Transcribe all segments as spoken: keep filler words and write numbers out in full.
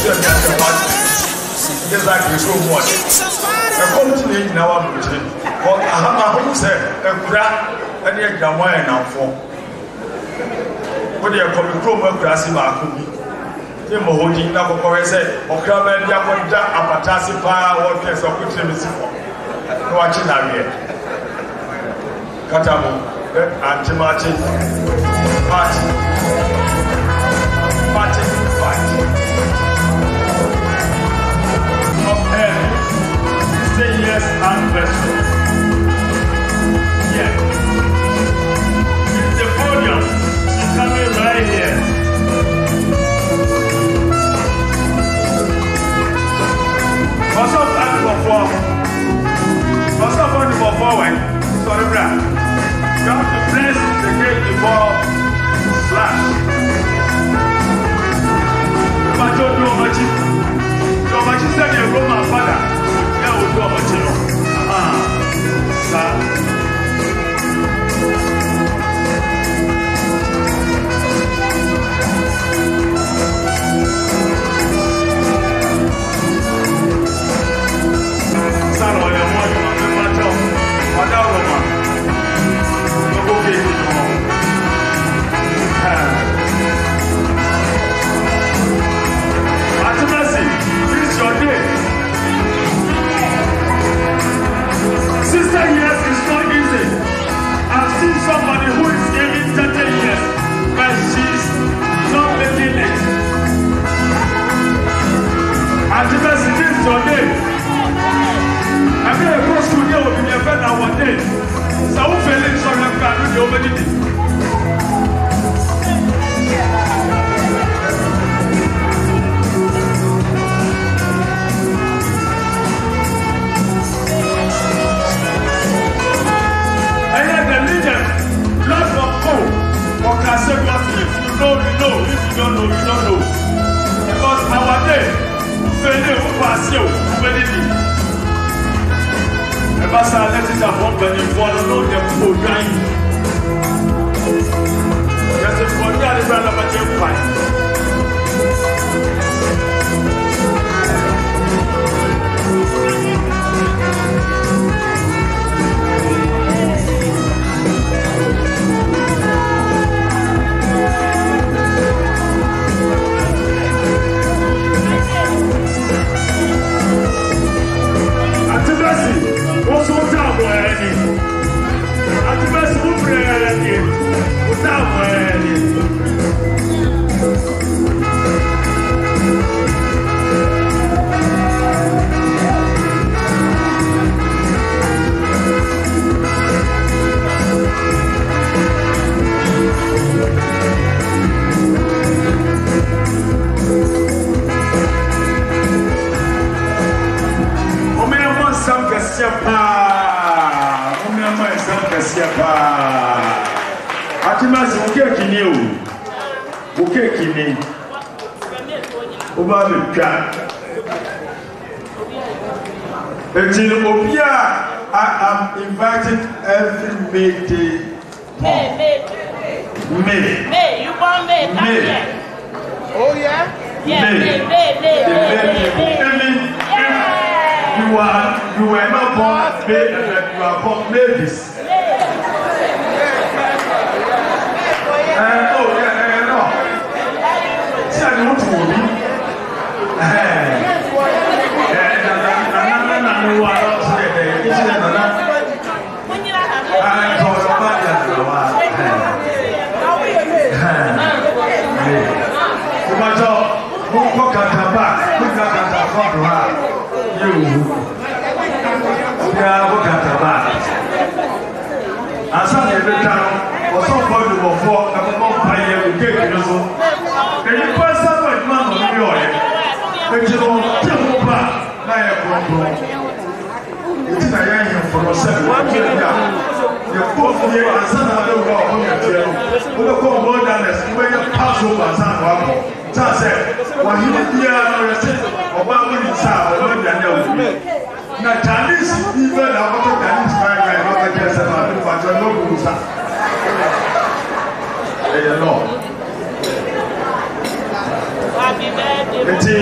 said that the one is like you so much. I come to the now I'm routine. But I have my home said a grab and a Gawain now for. What they are coming from a grassy mark. The Mohodi now for say, or come and Yakonda, a Patasi fire, or case of good service for watching that yet. Katamu, and Timati, Party, Party, Fight. Of heaven, say yes and bless you. Yeah. It's the podium. She's coming right here. What's up, Animal Four? What's up, Animal Four? Sorry, Brad. You have to press the gate before slash. But don't do much. So much is that you're my father. Yeah, we'll do much. Ah, sir. Somebody who is giving thirty years, but she's not making it. And the best is your day. I mean, a cross to you will be a better one day. So, who fell in some of them can do the I said, if you know, you know. If you don't know, you don't know. Because our day, failure will pass you. Very deep. The pastor let it happen when you follow them for dying. Yes, if you are the brother of a fine. What's on top of any? At the best, who pray again? Without any. Atimasi ukeki ni o. Ukeki ni. Oba me twa. Until Obia, I am inviting every May day. May, May. May. May, you born May. May. Oh yeah? Yeah, May, May, May, May, May, May, May. You are, you were not born May, you are born Mavis. Uh, oh, yeah, yeah, no. See, I don't want to be. Eh, Eti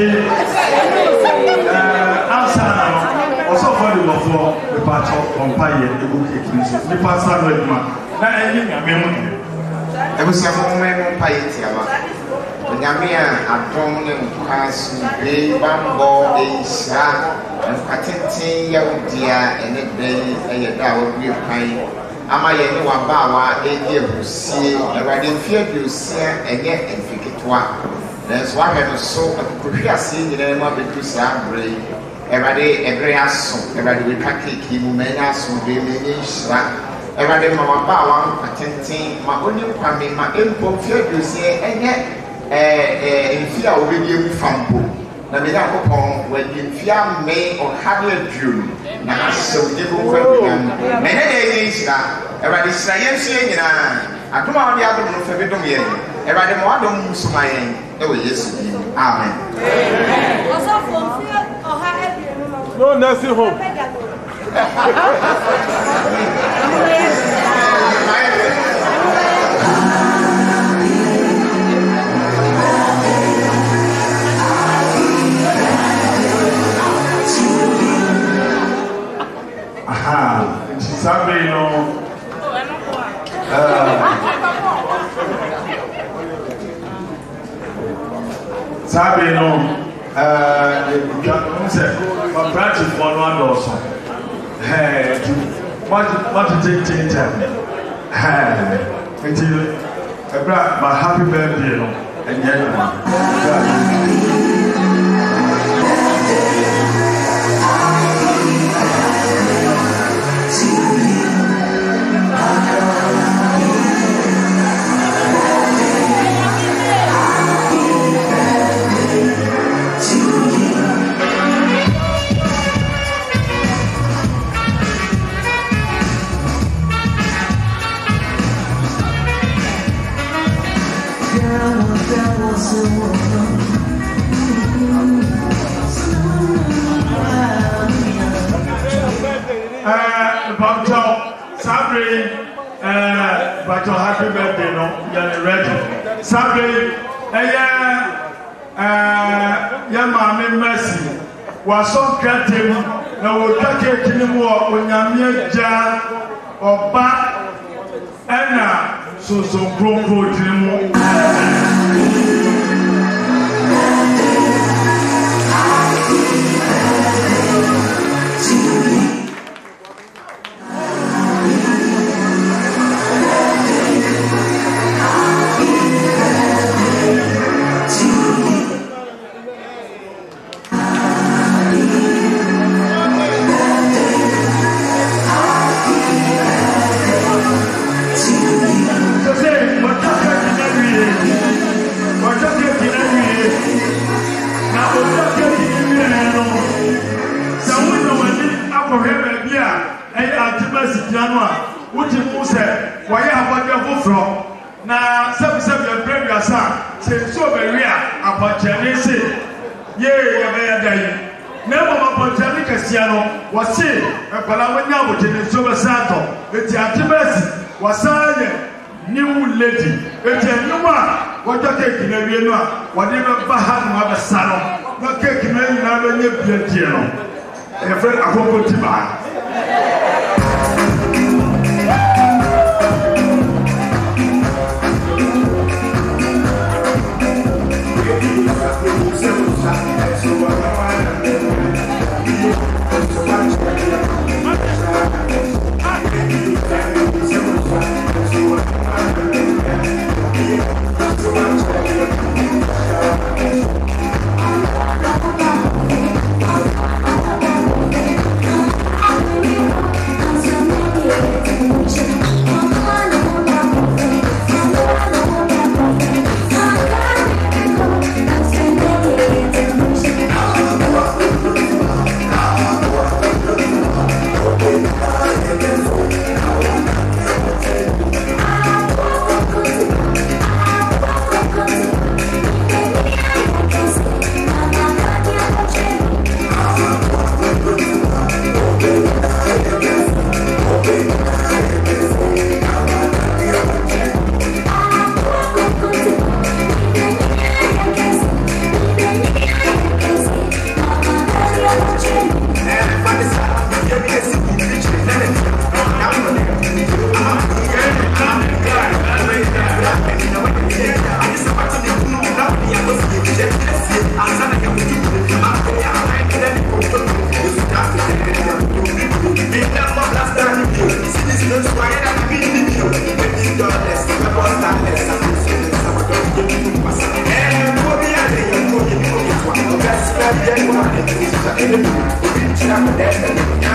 answer also for the love for the batch of umpire the book equation. The pastor no eduma. Na enyi nyame mu. Ebusia mo mo umpire ti aba. Nyame a adom ne nkwasu be bambo e isha. Nkatenten ya udia ene dai eye da wo bi pan. Ama ye ne wa ba wa eje busie. Ewade mfie biosia enye enfiketwa. There's one who so a curiosity in the mother to Sabri. Every day, every asso, every day, we can take him, many asso, they may every day, my bow, attending my only family, my import, you say, and yet, in fear of you from book. Now, we have upon when you fear may or have your June. Now, so you will many days, every day, science, and I don't want the other one for the domain. Every day, more don't move my end. Oh, yes, amen. No nursing home. Aha, Sabe no. Sabe no, eh, não sei, uma prática for no adoço. Eh, what what to take take time. Eh, until a bra, my happy birthday no, and yet but your happy birthday, no, you're ready. Saturday, uh, young man, mercy. Was so creative, now we'll take it anymore when you're jar or back and so so grown grown anymore. Na seven seven your brother son say so very about Chinese ye ya be dai na mo about Chinese kasiano was say e pala wanya wo Chinese so be sato eti atibesi wasaye new lady eti enuma wo take na wie no a wo de be ba ha no be sano no cake na ni na be nye bia tie no e friend akoko tiba.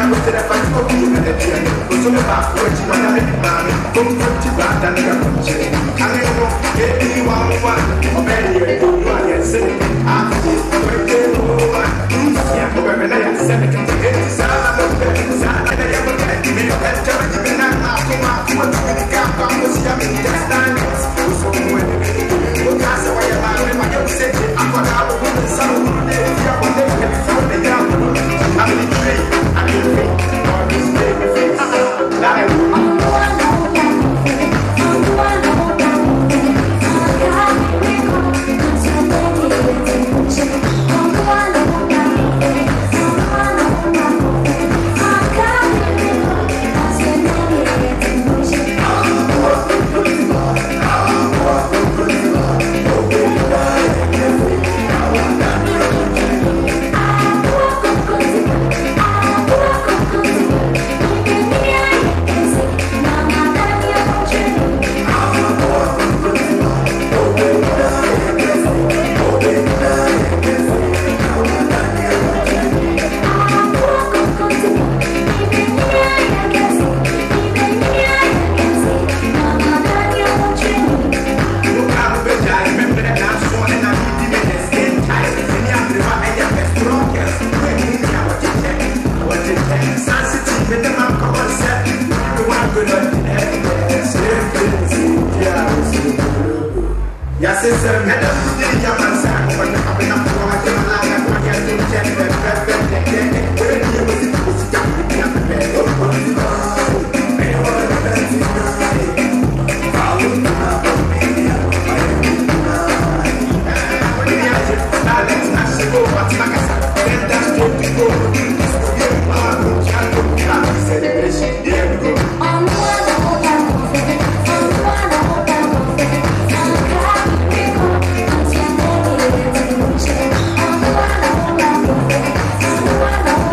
I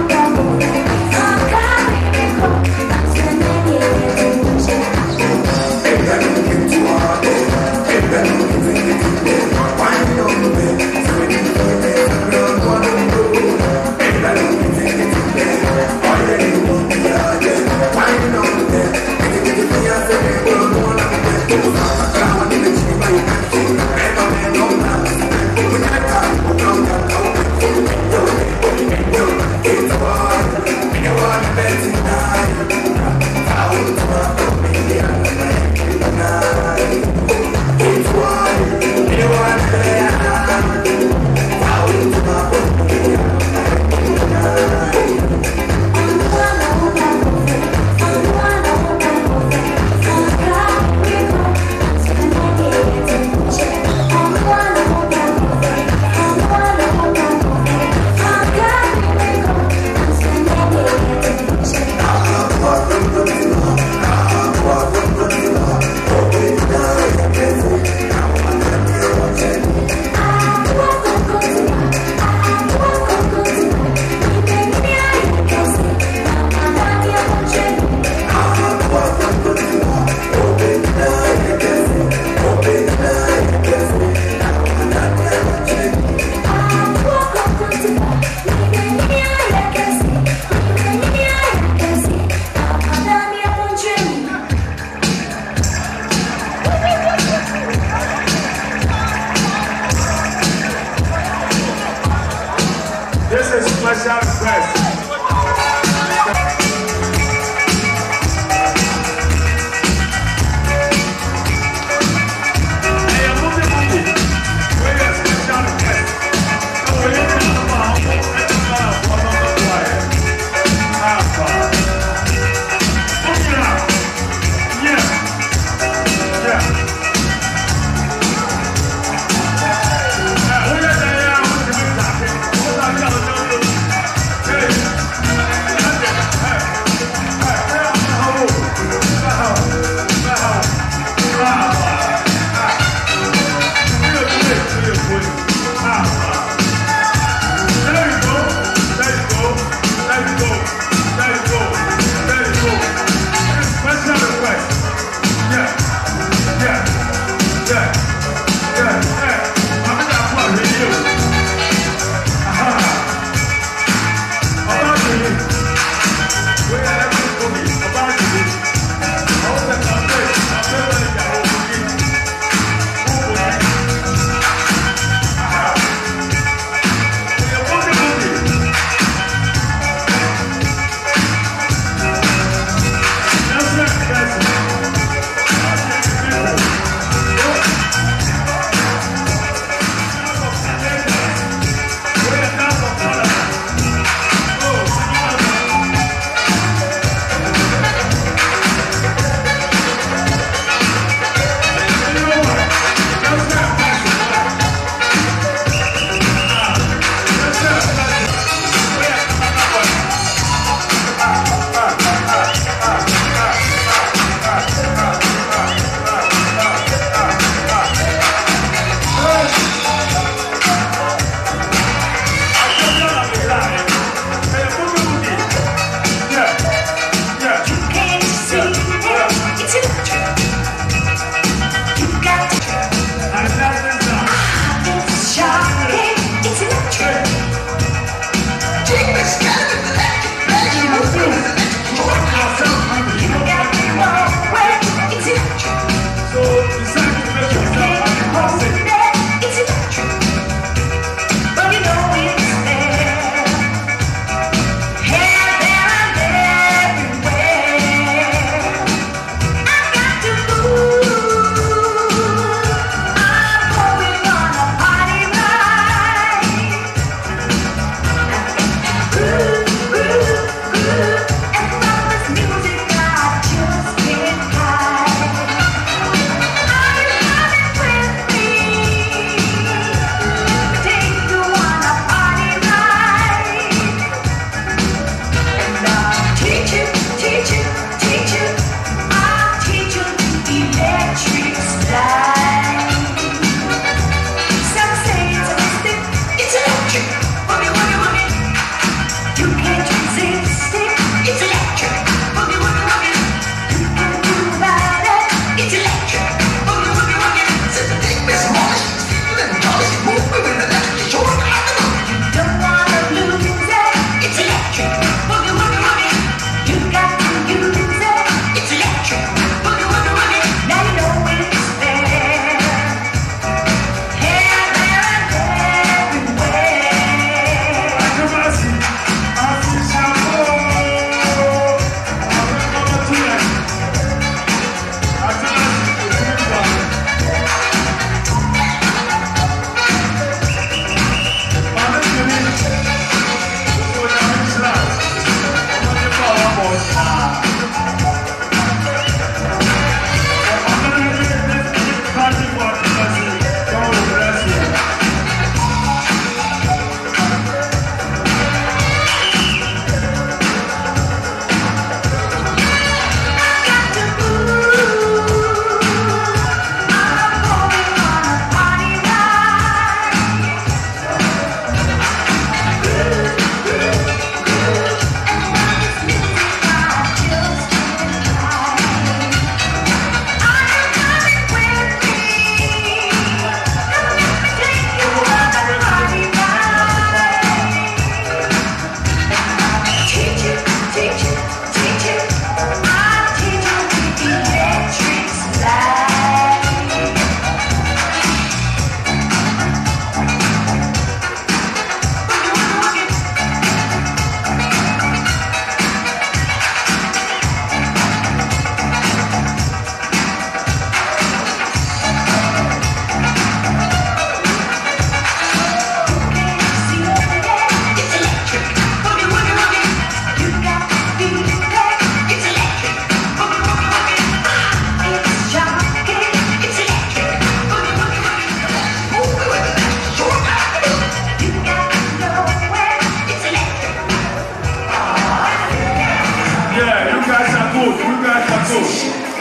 Yeah, you guys are good. You guys are good.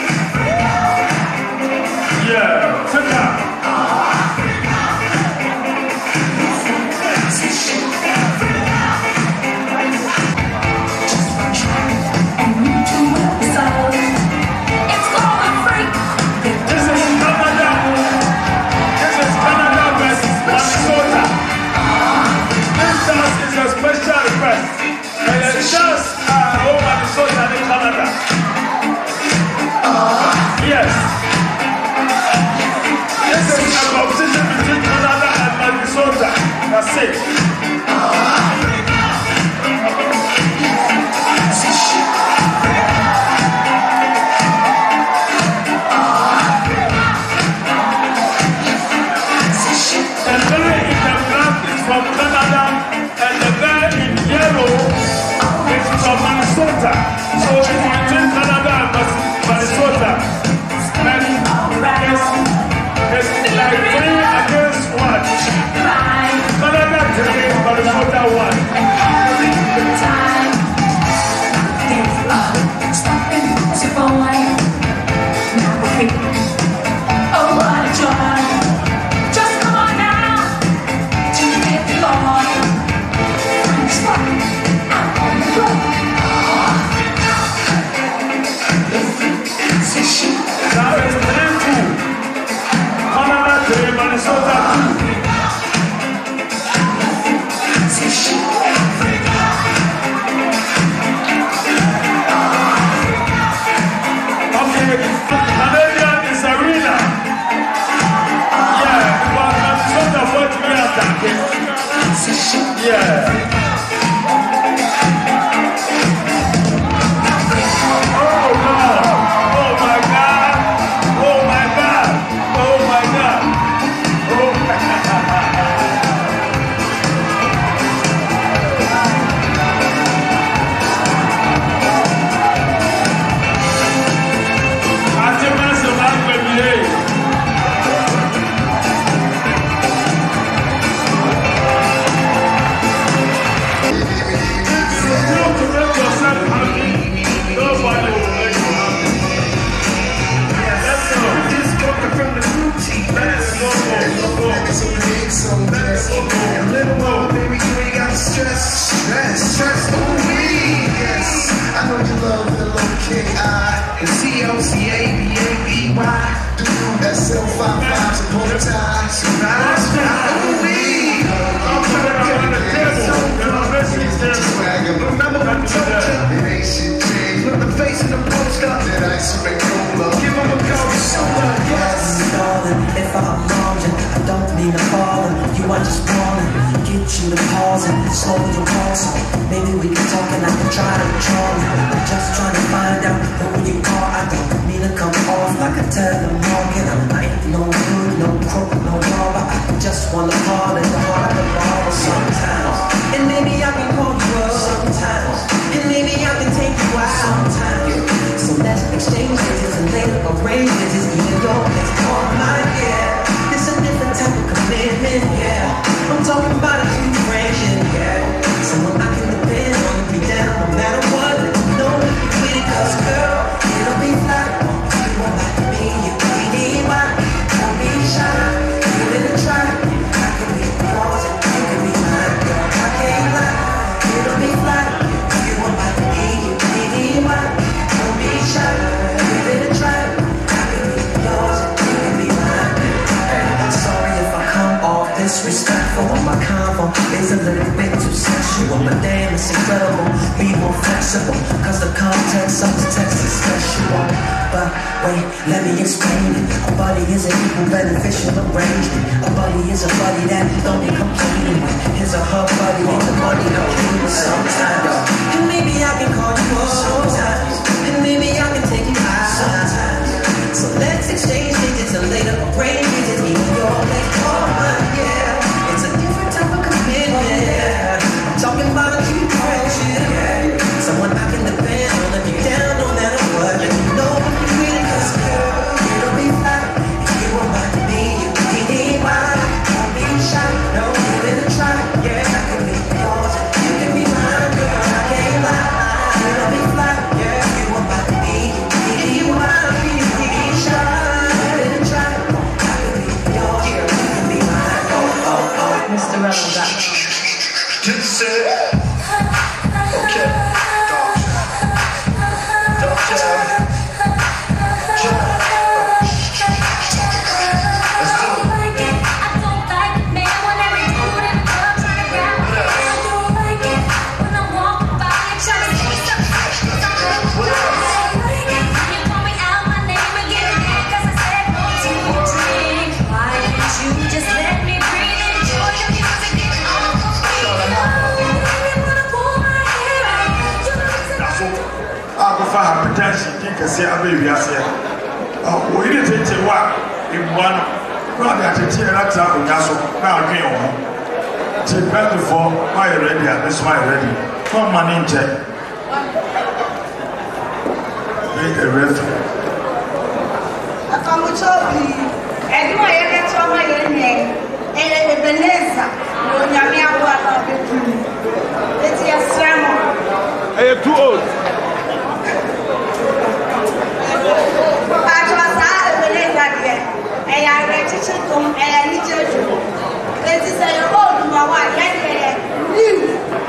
Yeah, sit down. Yes. This is a competition between Canada and Minnesota. That's it. The guy in the black is from Canada, and the guy in yellow is from Minnesota. So it's between Canada and Minnesota. It's like three against one. Canada three, Minnesota one. Oh, what a joy. Just come on now to get the Lord. Out on the road. Now it's three two. Canada three, Minnesota two. Okay, Canadian is arena. Yeah, but Minnesota fought me attacking. Yeah. Oh God! Oh my God! Oh my God! Oh my God! Oh my God! Ati masa magwe bile. I just wanna get you to pause and slow your pulse. Maybe we can talk and I can try to control you. I'm just trying to find out who you are. I don't mean to come off like a telemarket. I ain't no good, no crook, no law, but I just wanna call in the heart of the ball sometimes. And maybe I can call you up sometimes. And maybe I can take you out sometimes. So let's exchange digits and later arrange digits. Either your next or mine, yeah. It's a different type of commitment, yeah. I'm talking about a true friendship, yeah. Someone I can depend on to be down no matter what. Let you know if you're with it, cause girl, it'll be fly. You won't like me, you can be why. Don't be shy, give it a try. I can be yours and you can be mine, girl. I can't lie, it'll be fly. You won't like me, you can be why. Don't be shy, give it a try. I can be yours and you can be mine. I'm sorry if I come off disrespectful. My convo is a little bit too sexual, but damn, it's incredible. Be more flexible, cause the context of the text is special. But wait, let me explain it. A buddy is an equal beneficial arrangement. A buddy is a buddy that don't be complaining with his or her buddy ain't the money no king sometimes. And maybe I can call you up sometimes. And maybe I can take you out sometimes. So let's exchange digits and later arrange digits. Either your left or mine, yeah. It's a different type of commitment, yeah. I'm talking about a true friendship, yeah. Someone I can depend on if you're down no matter what. And you know if you really, cause girl, it'll be fine. If you won't like me, you can be mine. Don't be shy, no, give it a try, yeah. I can be yours, you can be mine, girl. I can't lie, it'll be fine. fa hypertension ki kase abe wiase ah wo ire tete wa ebuan no na tete na ta onya so na adwen wo ti better for my ready and this my ready come man in check be a referee akamuchobi edimo yele choma yene ele Ebeneza no nyame awa na betu eti asramo Hey, too old. Atwasa Ebeneza de eya rechichi tom eya ni jeju eti say old ma wa yene new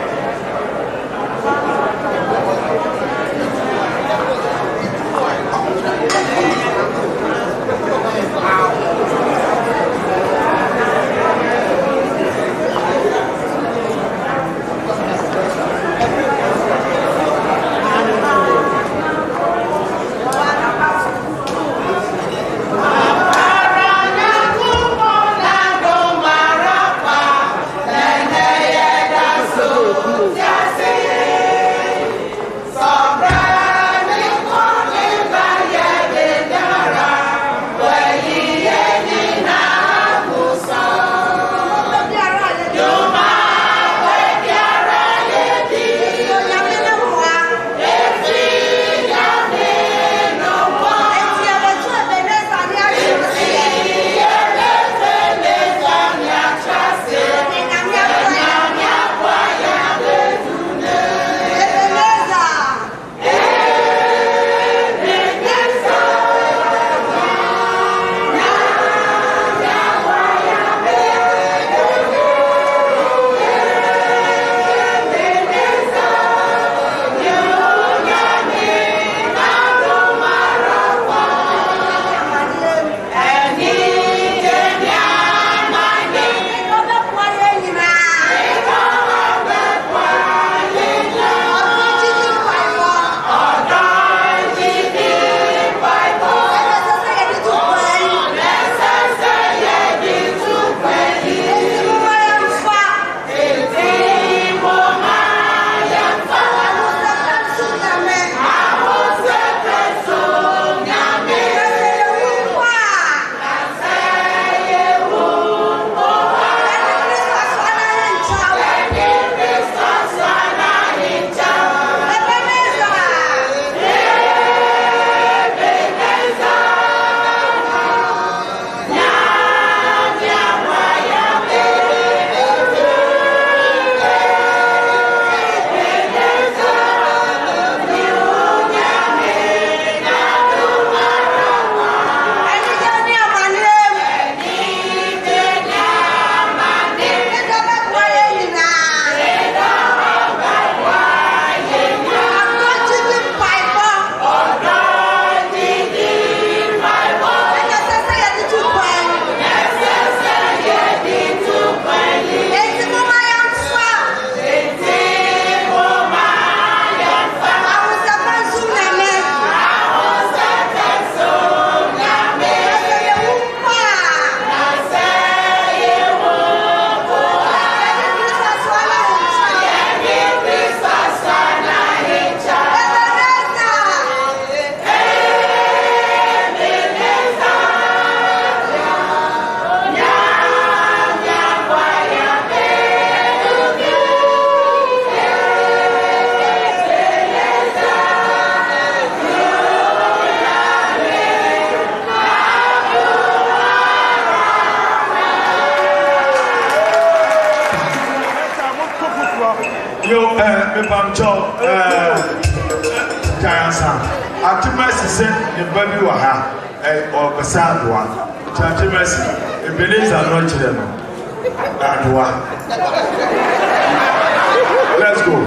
Yo, eh, me pam cho, eh, Jayansa. Ati mercy say the baby wa ha, eh, or basa doa. Ati mercy, Ebeneza no chile no. Doa. Let's go.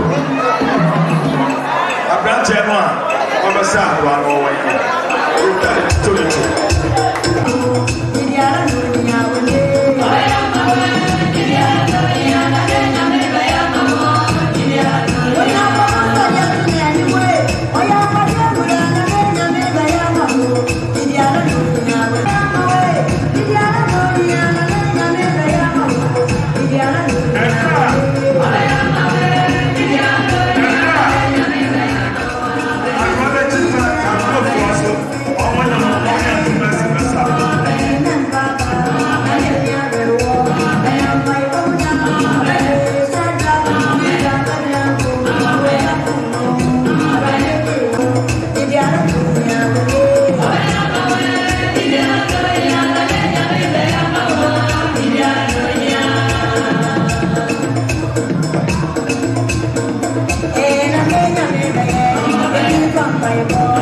Abranche no a, or basa doa no wa yi. We tell it to it. Yeah.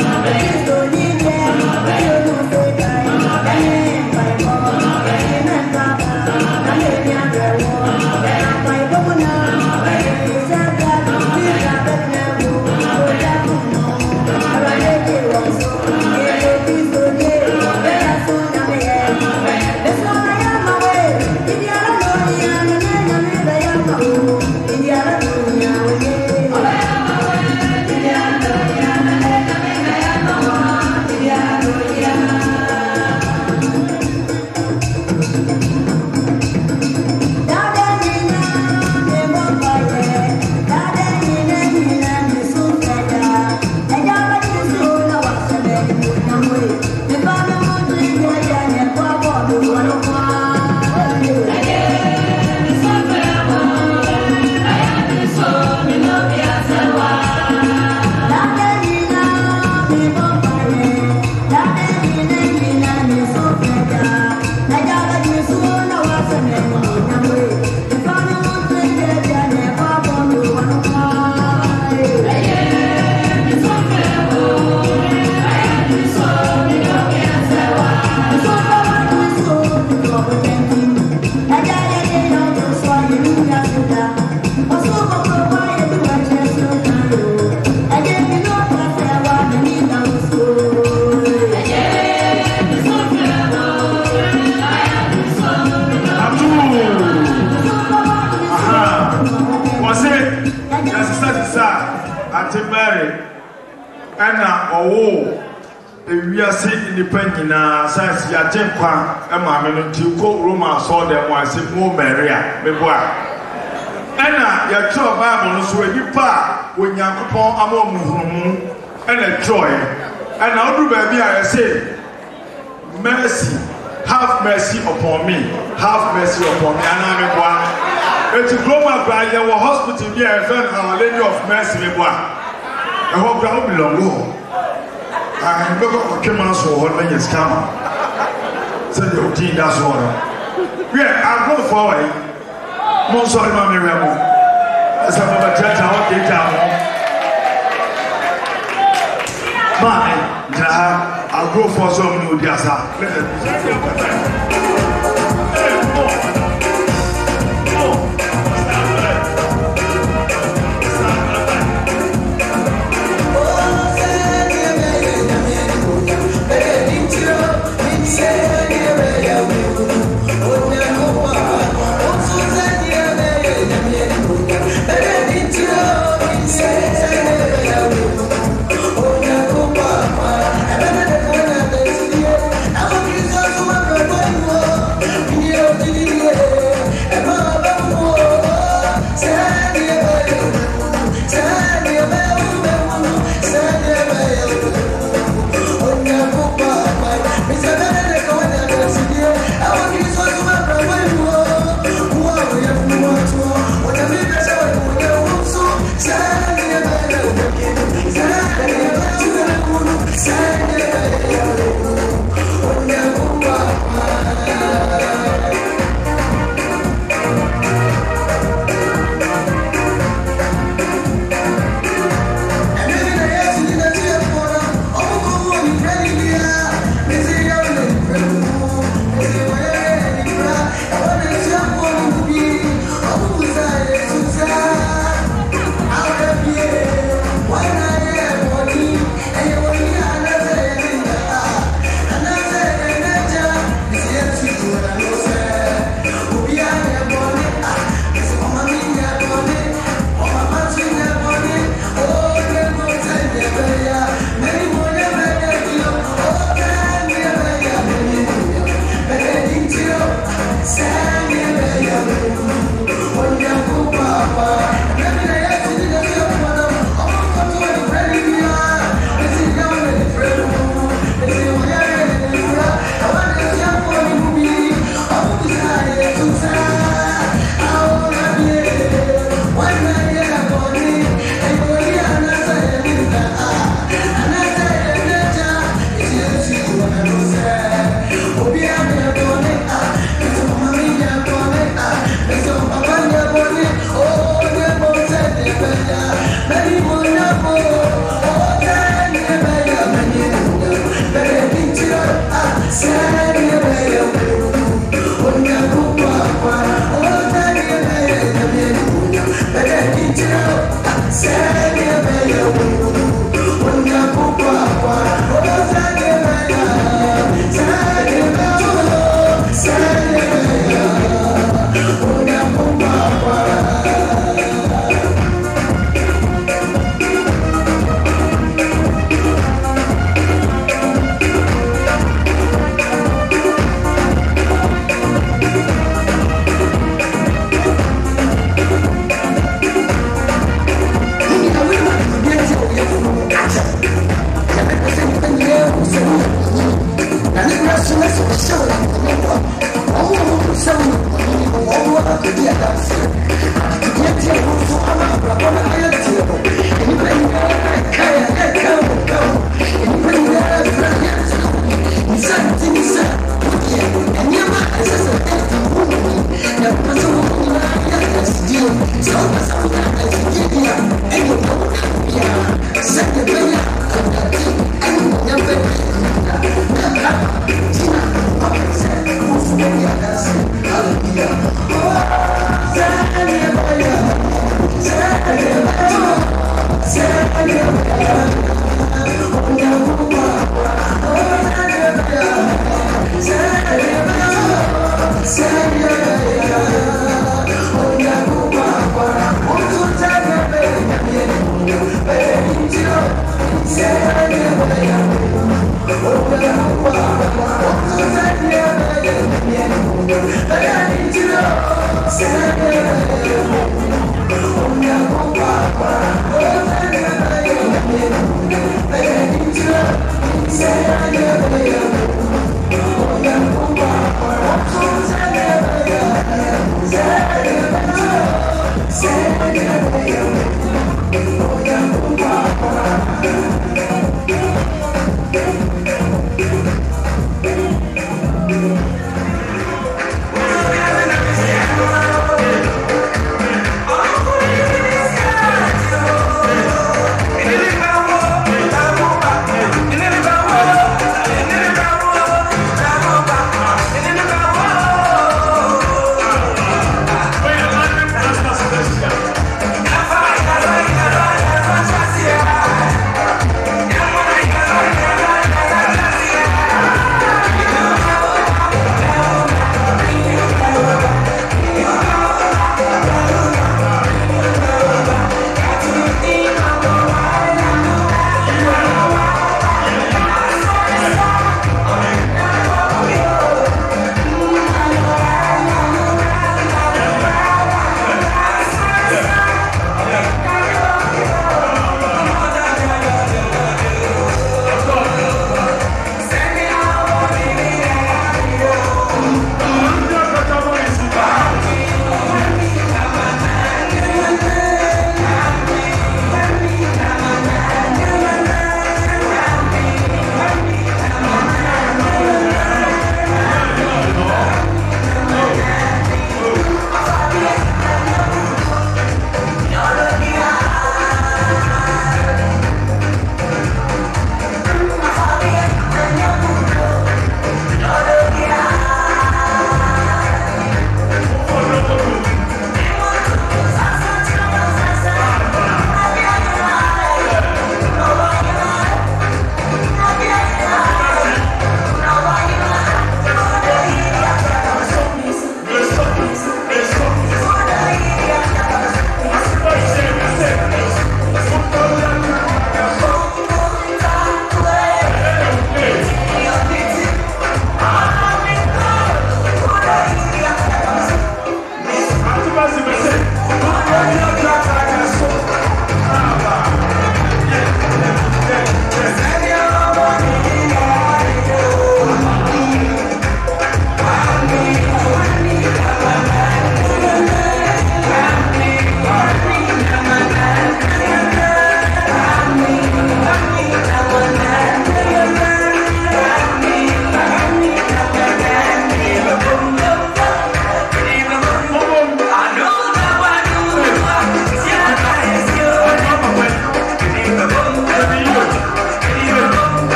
na science ya jenkwa e ma me no ti ko Roma so dem wa se mo Maria me boa ana ya tro Bible no so edipa onyankopon amomuhurumu ana joy ana odu ba bi a say mercy have mercy upon me have mercy upon me ana me boa eti Roma gba ya wo hospital bi e friend Our Lady of Mercy me boa e ho gba o belong I look at the camera so hard when you scam. So you think that's all. Yeah, I'll go forward. Most of my Miriam. As I'm about to tell you, get down. Bye. I'll go for some new diasa. I'm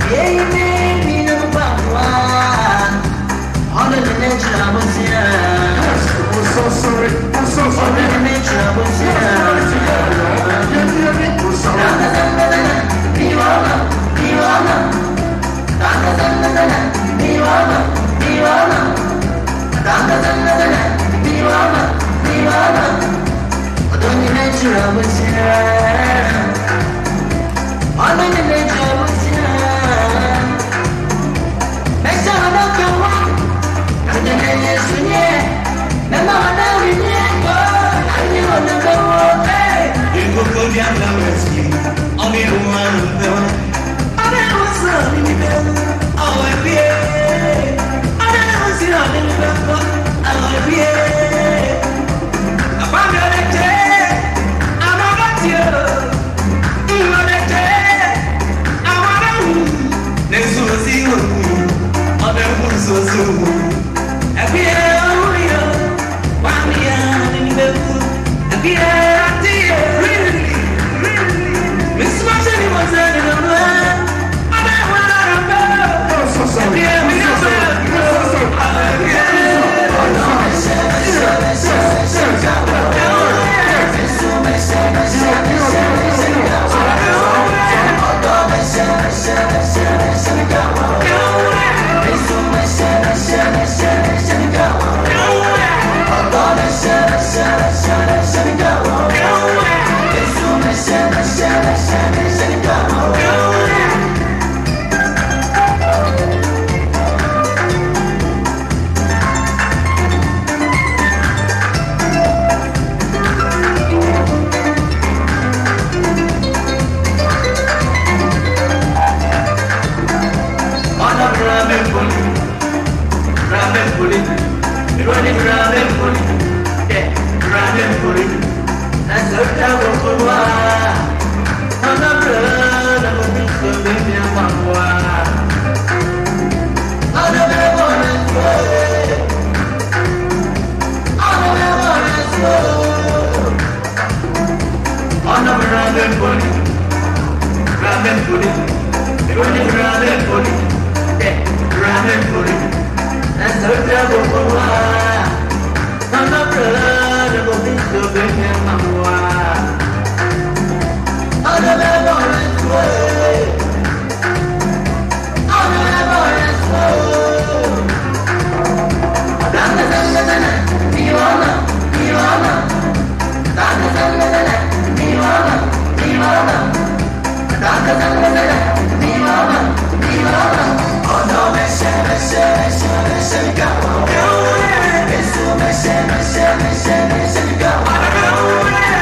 Yeah, you made me no one. All of the nature I was here. I'm so sorry. I'm so All sorry. of the nature I was here. I'm sorry. Miwana, Miwana. Miwana, Miwana. Miwana, Miwana. All the nature I was here. All of the nature I was here. Make sure I don't go wrong. And the name is Sunye. Remember when I was here? I knew I never would. Hey, you go go down the rescue. On the one of the one. I never saw any better. Oh, I be. I never seen any better. Oh, I be. I found your day. I'm about you. I'm about you. I'm about you. Next to see you. I'm about to see you. I be. One year in the food. I be. Really, really. Miss Marshall was there in the world. I don't want to go. I'm so sorry. I'm so sorry. I'm so sorry. Go.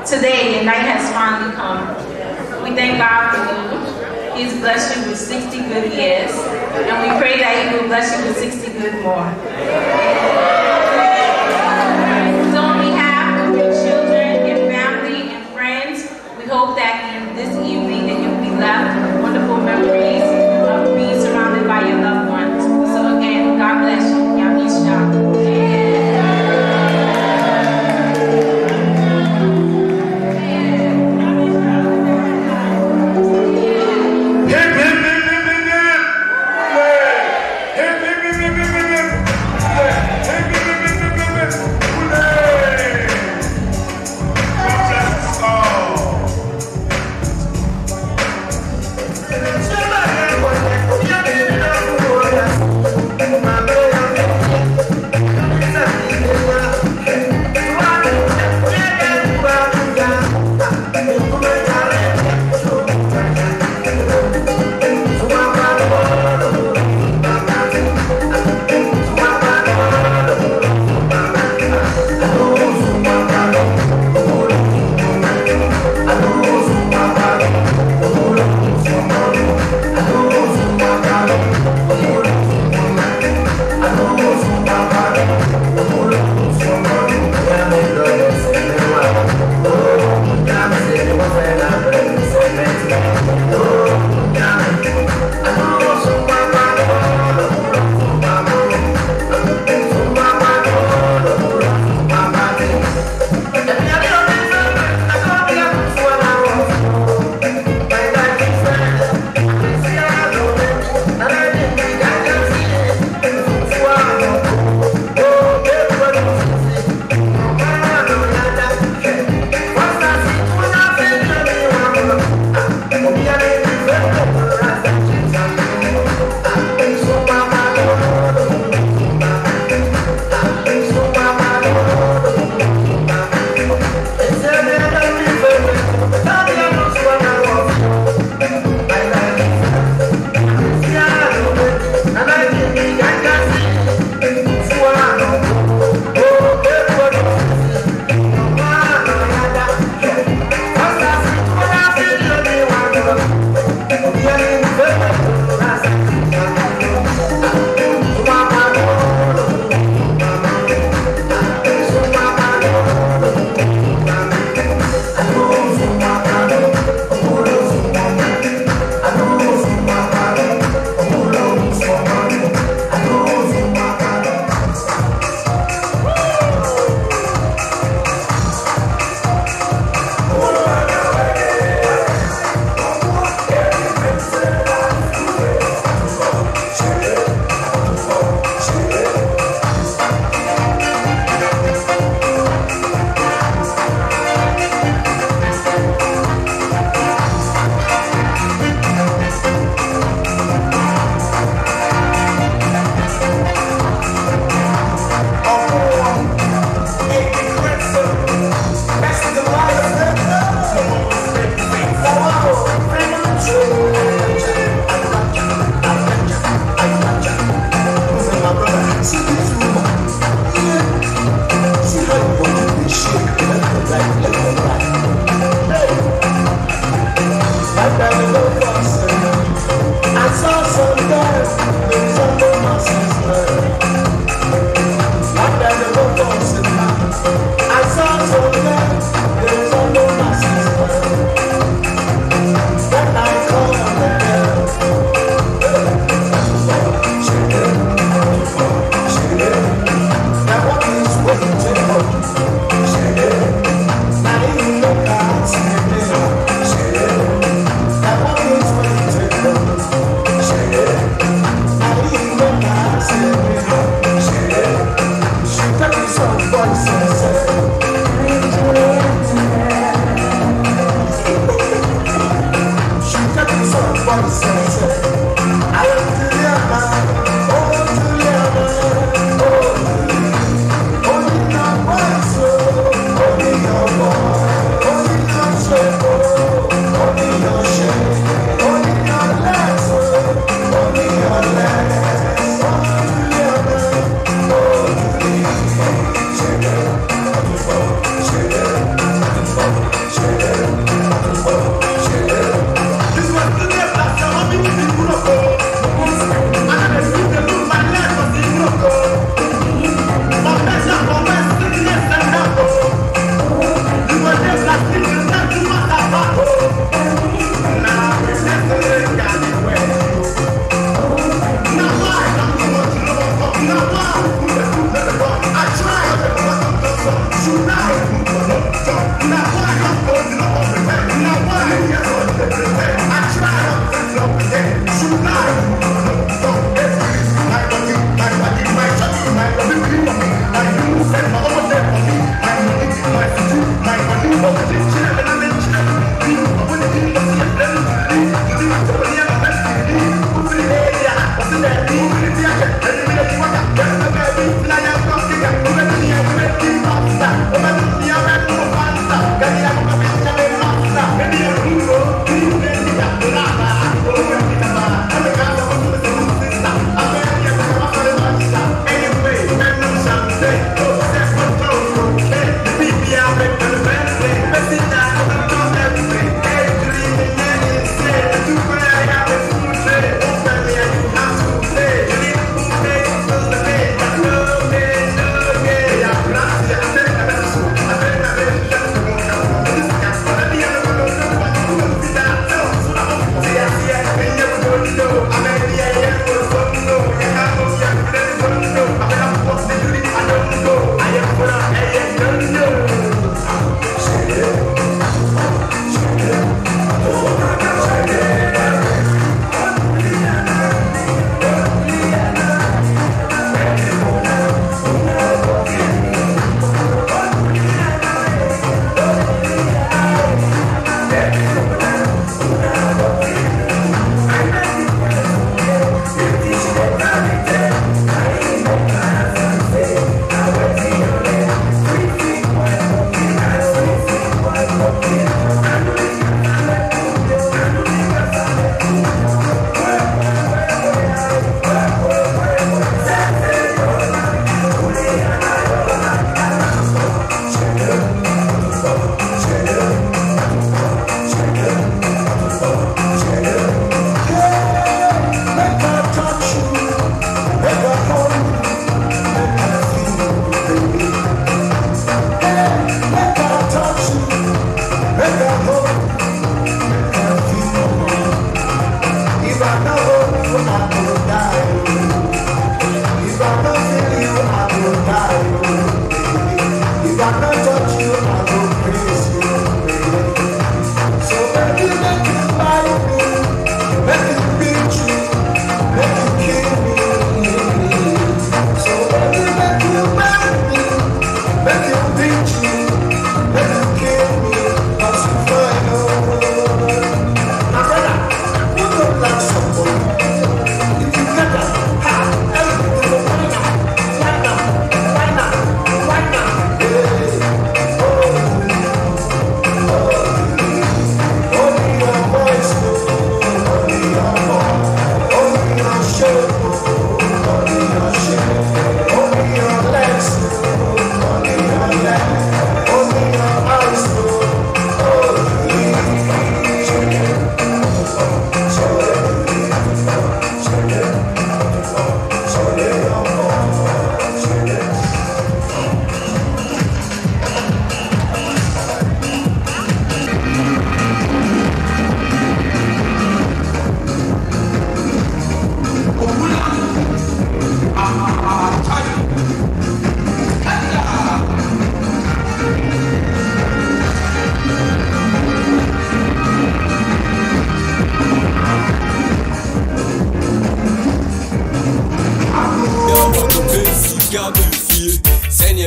today, your night has finally come. We thank God for you. He's blessed you with sixty good years, and we pray that He will bless you with sixty good more. So on behalf of your children, your family, and friends, we hope that in this evening that you'll be left with wonderful memories of being surrounded by your loved ones. So again, God bless you. Yamisha. Hey,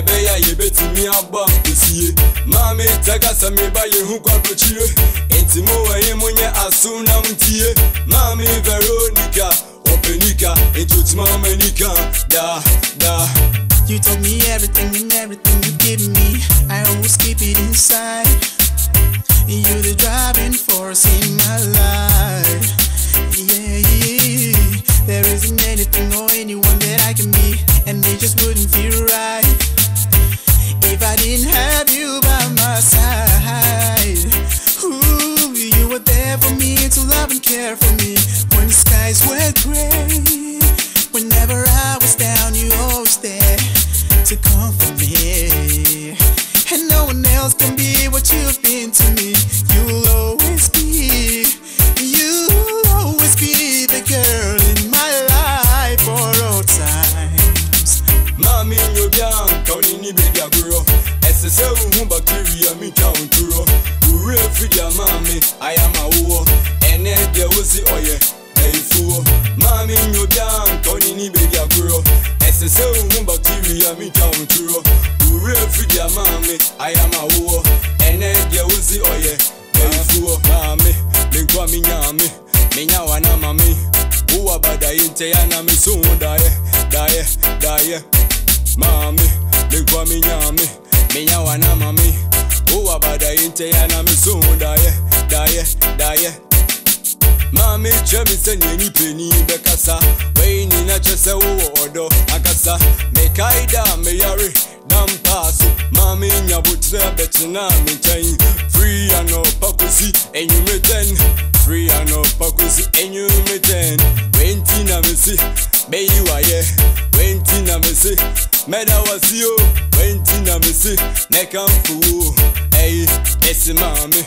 Yebeya yebeti mi abam kusiye. Mami taka sa me ba ye hu kwa prochire. Enti mo wa ye munye asuna mtie. Mami Veronica, Openica, into mama Nika, da da. You told me everything and everything you give me, I always keep it inside. You're the driving force in my life. Yeah, yeah. There isn't anything or anyone that I can be, and it just wouldn't feel right if I didn't have you by my side. Ooh, you were there for me to love and care for me when the skies were gray. Whenever I was down, you always there to comfort me. And no one else can be what you've been to me. You'll always be, you'll always be the girl in my life for all times. Mami nyobian kauni ni baby aguro. Esese uhu bacteria mi town turo. Ure fidia mami I am a wo. Ene de wosi oye eifu. Mami nyobian kauni ni baby aguro. Esese uhu bacteria mi town turo. Ure fidia mami I am a wo. Ene de wosi oye eifu. Mami lingwa mi nyami. Minya wana mami. Uwa bada inte yana mi suhu daye daye daye. Mami, lingwa mi nyami, minya wana mami. Uwa bada inte yana mi suhu daye, daye, daye. Mami chemi se nyeni peni bekasa. Weini na chese uwo odo akasa. Mekaida meyari dampasu. Mami nyabutre betina mi chain. Free ano pakusi enyumeten. Free ano pakusi enyumeten. Wenti na misi, beyi waye. Wenti na misi, meda wasio. Wenti na misi, nekamfu. Hey, esi mami.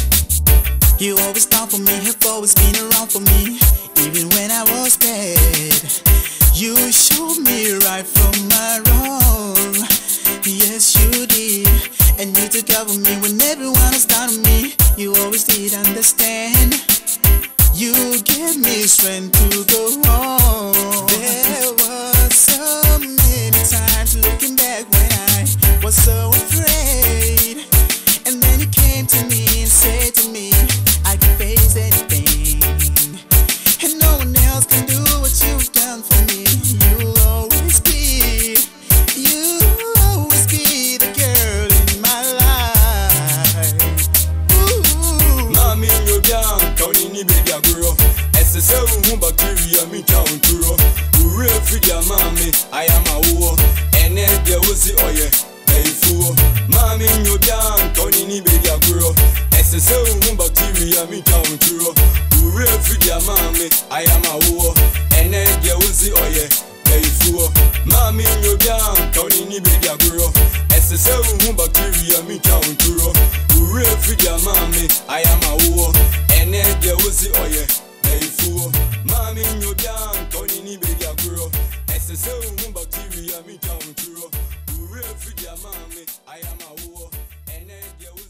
You always down for me, have always been around for me, even when I was bad. You showed me right from my wrong. Yes, you did. And you took care of me when everyone was down on me. You always did understand. You gave me strength to go on. There were so many times looking back when I was so afraid. And then you came to me and said to me, I can face anything. And no one else can do what you've done for me. You'll always be, you'll always be the girl in my life. Ooh. Mami nyobian kauni ni baby aguro. Esese uhu bacteria mi town turo. Ure fidia mami I am a wo. Ene de wosi oye eifu. Mami nyobian kauni ni baby aguro. Esese uhu bacteria mi town turo. Ure fidia mami I am a wo. Ene de wosi oye eifu. Mami nyobian kauni ni baby aguro. Esese uhu bacteria mi town turo. Ure fidia mami I am a wo. Ene de wosi oye eifu. Mami nyobian kauni ni baby aguro. Esese uhu bacteria mi town turo. Ure fidia mami I am a wo. Ene de